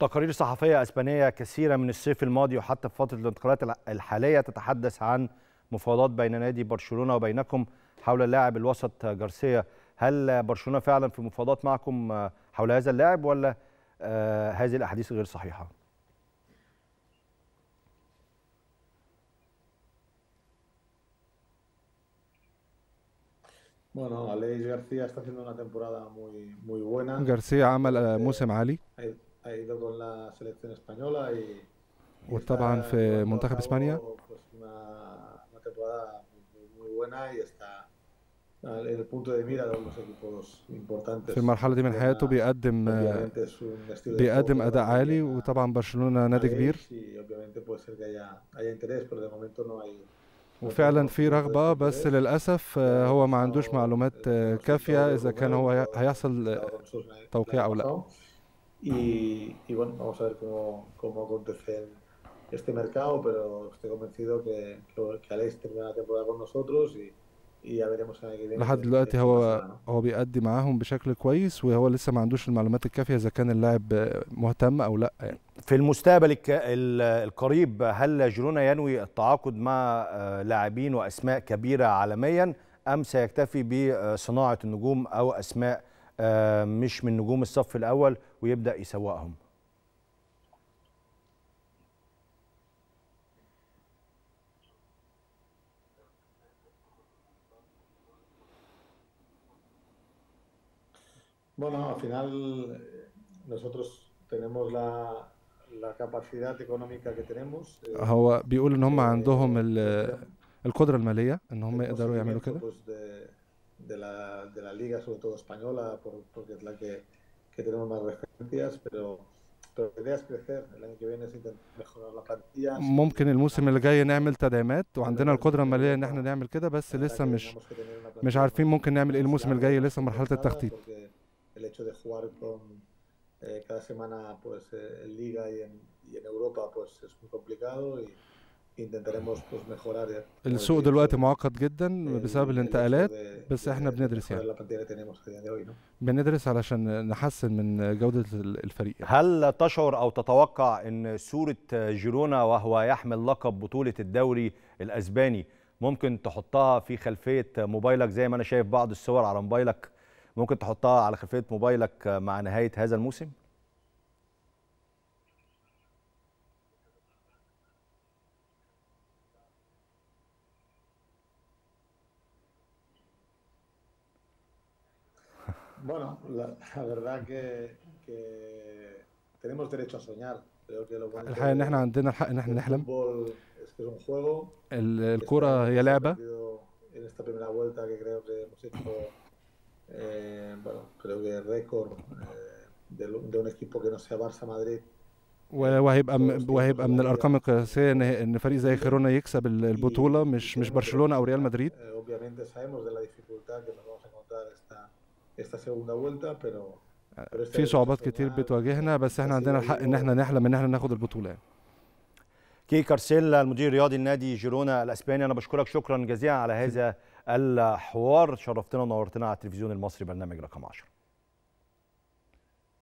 تقارير صحفية أسبانية كثيرة من الصيف الماضي وحتى في فترة الانتقالات الحالية تتحدث عن مفاوضات بين نادي برشلونة وبينكم حول اللاعب الوسط جارسيا. هل برشلونة فعلا في مفاوضات معكم حول هذا اللاعب ولا هذه الأحاديث غير صحيحة؟ Bueno, Aleix García está haciendo una temporada muy buena. جارسيا عمل موسم عالي، Ha ido con la selección española y وطبعا está في llevando a منتخب اسبانيا cabo pues una temporada muy buena y está en el punto de mira de unos equipos importantes. في المرحلة دي من حياته Obviamente es un estilo de juego que بيقدم le أداء va muy عالي، bien وطبعا برشلونة a نادي كبير، Aleix y obviamente puede ser que haya interés, pero de momento no hay وفعلا في conocimiento de رغبة، este بس interés. للأسف Ya هو hemos ما عندوش estado معلومات hemos estado كافية hablando إذا con كان él, هو ha هيحصل estado con nosotros el توقيع año أو لا. pasado. Y bueno, vamos a ver cómo acontece este mercado, pero estoy convencido que Aleix termina la temporada con nosotros y ya veremos el año que viene لحد دلوقتي qué pasará, ¿no? هو بيأدي معاهم بشكل كويس، وهو لسه ما عندوش المعلومات الكافية إذا كان اللاعب مهتم أو لا يعني. في المستقبل القريب هل جيرونا ينوي التعاقد مع لاعبين وأسماء كبيرة عالميا أم سيكتفي بصناعة النجوم أو أسماء مش من نجوم الصف الأول ويبدأ يسوقهم؟ Bueno, al final nosotros tenemos la capacidad económica que tenemos. هو بيقول إن هم عندهم Pues القدرة المالية إن هم tenemos يقدروا يعملوا seguimiento كده. pues de la liga, sobre todo española, porque es la que tenemos más referencias, pero la idea es crecer. El año que viene es intentar mejorar la plantilla. ممكن الموسم اللي جاي نعمل تدعيمات، وعندنا القدرة المالية إن احنا Europa نعمل كده، بس tendrá لسه que مش tengamos que tener una مش plantilla عارفين ممكن نعمل إيه más الموسم larga, الجاي، más لسه مرحلة condensada, التخطيط. porque el hecho de jugar con cada semana pues en Liga y en Europa pues es muy complicado y intentaremos pues mejorar. السوق دلوقتي معقد جدا بسبب الانتقالات، بس احنا بندرس mejorar يعني la plantilla que tenemos a día de hoy, ¿no? بندرس علشان نحسن من جودة الفريق يعني. هل تشعر أو تتوقع أن صورة جيرونا وهو يحمل لقب بطولة الدوري الأسباني ممكن تحطها في خلفية موبايلك زي ما أنا شايف بعض الصور على موبايلك، ممكن تحطها على خلفية موبايلك مع نهاية هذا الموسم؟ Bueno, la verdad que tenemos derecho a soñar. Creo que lo bonito الحقيقة إن احنا عندنا الحق إن احنا del نحلم. fútbol es que es un juego. الكرة هي لعبة. En esta primera vuelta que creo que hemos hecho, bueno, creo que récord de un equipo que no sea Barça Madrid. وهيبقى من الأرقام القياسية إن فريق زي خيرونا يكسب البطولة، مش برشلونة أو ريال مدريد. Obviamente sabemos de la dificultad que nos vamos a encontrar esta segunda vuelta, pero في صعوبات كتير بتواجهنا، بس احنا عندنا الحق ان احنا نحلم ان احنا ناخد البطولة يعني. كي كارسيل المدير الرياضي لنادي جيرونا الاسباني، انا بشكرك شكرا جزيلا على هذا الحوار، شرفتنا ونورتنا على التلفزيون المصري برنامج رقم 10.